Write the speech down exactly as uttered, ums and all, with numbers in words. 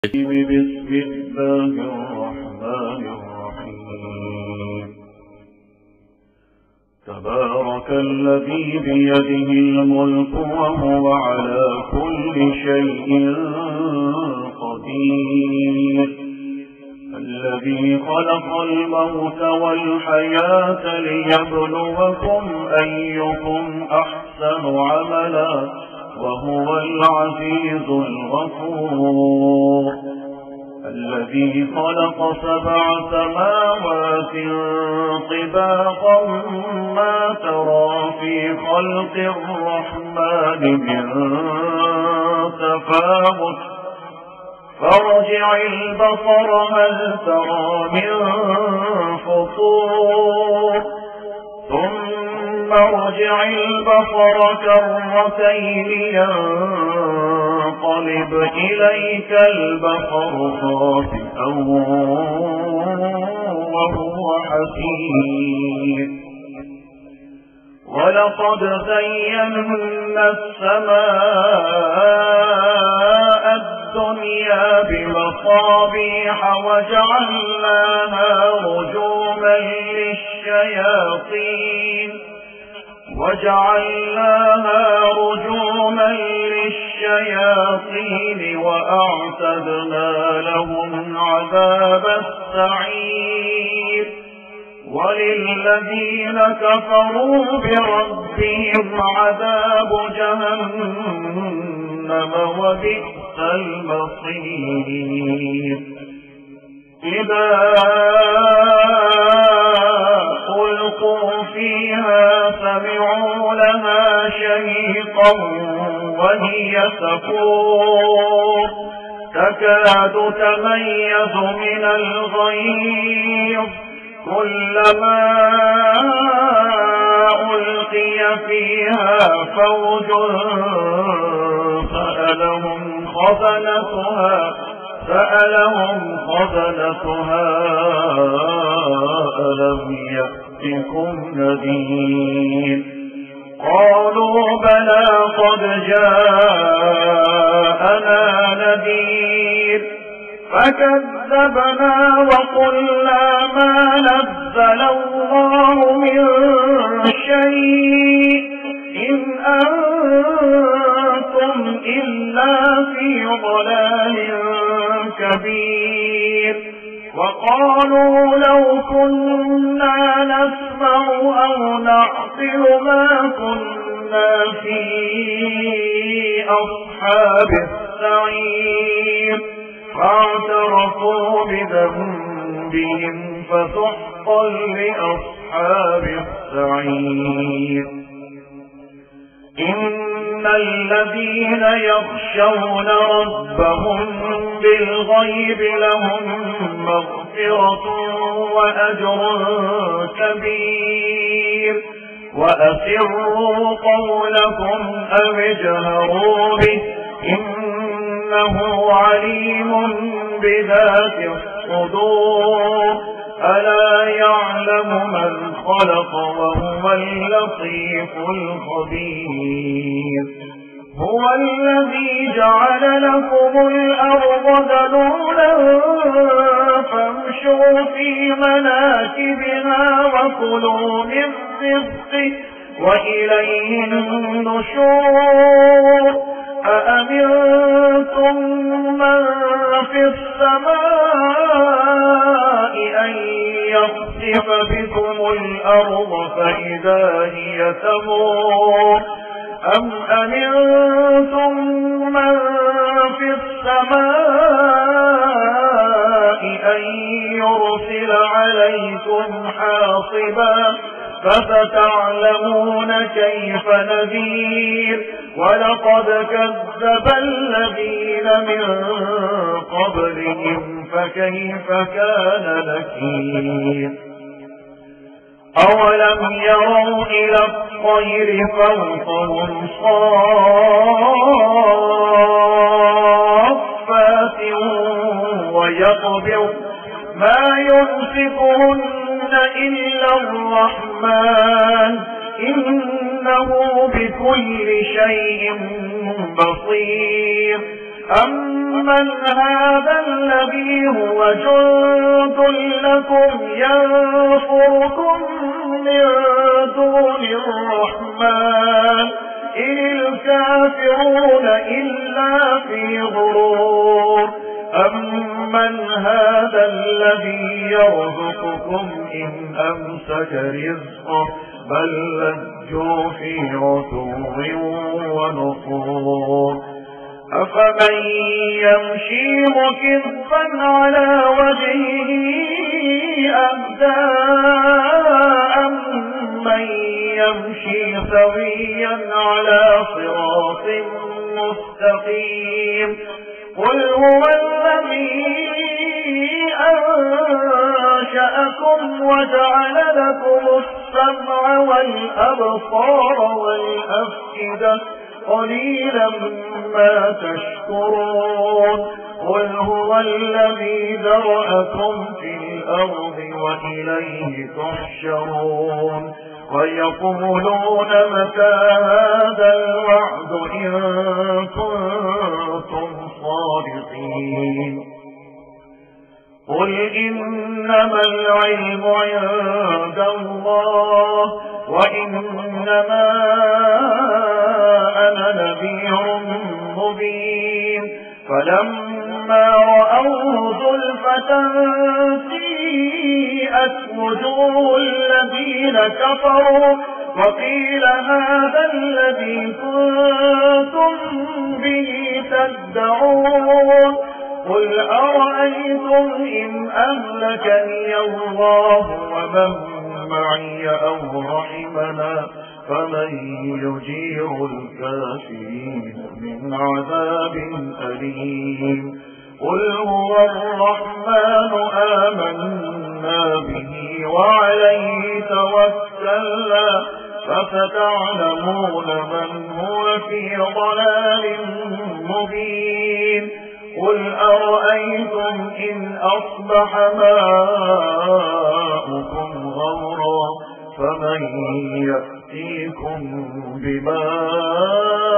بسم الله الرحمن الرحيم. تبارك الذي بيده الملك وهو على كل شيء قدير، الذي خلق الموت والحياة ليبلوكم أيكم أحسن عملا وهو العزيز الغفور، الذي خلق سبع سماوات طباقا ما ترى في خلق الرحمن من تفاوت، فارجع البصر هل ترى من فطور، ثم ارجع البصر كرتين ينقلب إليك البصر خاسئا وهو حسير، ولقد زينا السماء الدنيا بمصابيح وجعلناها رجوما للشياطين وجعلناها رجوما للشياطين وأعتدنا لهم عذاب السعير، وللذين كفروا بربهم عذاب جهنم وبئس المصير. إذا ألقوا فيها سمعوا لها شهيقا وهي تفور تكاد تميز من الغيظ، كلما ألقي فيها فوج سألهم خزنتها سألهم خزنتها ألم يأتكم نذير، قالوا بلى قد جاءنا نذير، فكذبنا وقلنا ما نزل الله من شيء إن أنتم إلا في ضلال كبير، وقالوا لو كنا نسمع أو نعقل ما كنا في أصحاب السعير، فاعترفوا بذنبهم فسحقا لأصحاب السعير. إن الذين يخشون ربهم بالغيب لهم مغفرة وأجر كبير، وأسروا قولكم أو اجهروا به إنه عليم بذات الصدور، ألا يعلم من خلق وهو اللطيف الخبير. هو الذي جعل لكم الأرض ذلولا فامشوا في مناكبها وكلوا من رزقه وإليه النشور. أأمنتم من في السماء أن يخسف بكم الأرض فإذا هي تمور، أم أمنتم من في السماء أن يرسل عليكم حاصبا فستعلمون كيف نذير. ولقد كذب الذين من قبلهم فكيف كان نكير. أولم يروا إلى الطير فوقهم صافات ويقبض ما يمسكهن إلا الرحمن إنه بكل شيء بصير. أم أمن هذا الذي هو جند لكم ينصركم من دون الرحمن إن الكافرون إلا في غرور أمن هذا الذي يرزقكم إن أمسك رزقه بل لجوا في عتو ونفور أفمن يمشي مكبا على وجهه أهدى أمن يمشي سويا على صراط مستقيم قل هو الذي أنشأكم وجعل لكم السمع والأبصار والأفئدة قليلا ما تشكرون قل هو الذي ذرأكم في الأرض وإليه تحشرون ويقولون متى هذا الوعد إن كنتم صادقين قل إنما العلم عند الله وإنما أنا نذير مبين فلما رأوه زلفة سيئت وجوه الذين كفروا وقيل هذا الذي كنتم به تدعون قل أرأيتم إن أهلكني الله ومن معي أو رحمنا فمن يجير الكافرين من عذاب أليم قل هو الرحمن آمنا به وعليه توكلنا فستعلمون من هو في ضلال مبين قل أرأيتم إن أصبح ماؤكم غورا. غورا، فمن يأتيكم بماء معين فيكون من المدحضين. قل هو الذي أنشأكم وجعل لكم السمع والأبصار والأفئدة قليلا ما تشكرون. قل هو الذي ذرأكم في الأرض وإليه تحشرون ويقولون متى هذا الوعد إن كنتم صادقين قل إنما العلم عند الله وإنما أنا نذير مبين فلما رأوه زلفة سيئت وجوه الذين كفروا وقيل هذا الذي كنتم به تدعون قل أرأيتم إن أهلكني الله ومن معي أو رحمنا فمن يجير الكافرين من عذاب أليم قل هو الرحمن آمنا به وعليه توكلنا فستعلمون من هو في ضلال مبين قل أرأيتم إن أصبح ماؤكم غورا فمن يأتيكم بماء